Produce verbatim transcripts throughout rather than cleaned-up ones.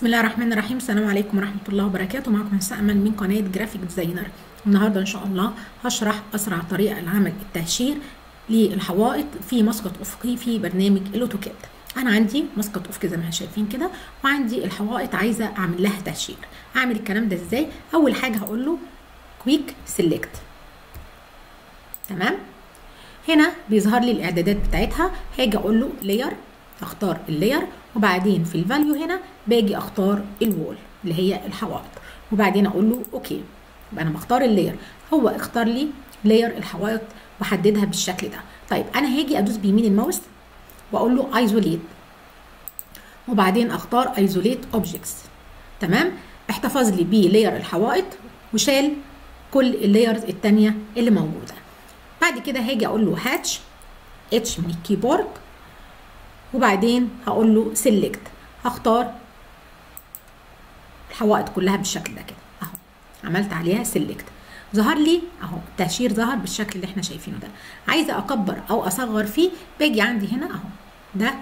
بسم الله الرحمن الرحيم. السلام عليكم ورحمة الله وبركاته. معكم هساء أمل من قناة جرافيك ديزاينر. النهاردة إن شاء الله هشرح أسرع طريقة لعمل التهشير للحوائط في مسقط أفقي في برنامج الأوتوكاد. أنا عندي مسقط أفقي زي ما احنا شايفين كده، وعندي الحوائط عايزة أعمل لها تهشير. أعمل الكلام ده إزاي؟ أول حاجة هقول له كويك سيلكت. تمام؟ هنا بيظهر لي الإعدادات بتاعتها. هاجي أقول له لاير، اختار اللاير، وبعدين في الفاليو هنا باجي اختار الوول اللي هي الحوائط، وبعدين اقول له اوكي. يبقى انا بختار اللاير، هو اختار لي لاير الحوائط وحددها بالشكل ده. طيب انا هاجي ادوس بيمين الماوس واقول له ايزوليت، وبعدين اختار ايزوليت اوبجكتس. تمام؟ احتفظ لي بلاير الحوائط وشال كل اللايرز الثانيه اللي موجوده. بعد كده هاجي اقول له هاتش اتش من الكيبورد، وبعدين هقول له سيلكت. هختار الحوائط كلها بالشكل ده كده اهو، عملت عليها سيلكت، ظهر لي اهو التهشير ظهر بالشكل اللي احنا شايفينه ده. عايزه اكبر او اصغر فيه، باجي عندي هنا اهو ده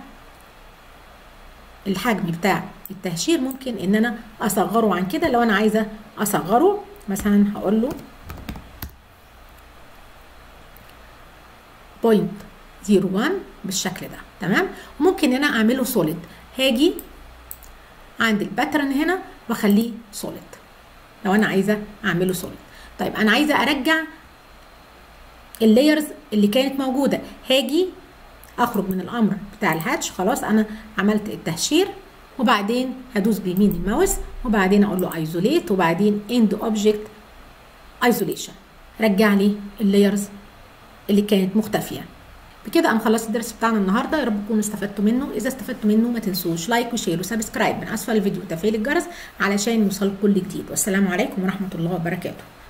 الحجم بتاع التهشير. ممكن ان انا اصغره عن كده. لو انا عايزه اصغره مثلا هقول له بوينت زيرو وان بالشكل ده. تمام؟ وممكن ان انا اعمله سوليد. هاجي عند الباترن هنا واخليه سوليد لو انا عايزه اعمله سوليد. طيب انا عايزه ارجع اللايرز اللي كانت موجوده، هاجي اخرج من الامر بتاع الهاتش. خلاص انا عملت التهشير، وبعدين هدوس بيمين الماوس، وبعدين اقول له ايزوليت، وبعدين اند اوبجكت ايزوليشن، رجع لي اللايرز اللي كانت مختفيه. بكده انا خلصت الدرس بتاعنا النهارده. يا رب تكونوا استفدتوا منه. اذا استفدتوا منه ما تنسوش لايك وشير وسبسكرايب من اسفل الفيديو وتفعيل الجرس علشان يوصلكم كل جديد. والسلام عليكم ورحمه الله وبركاته.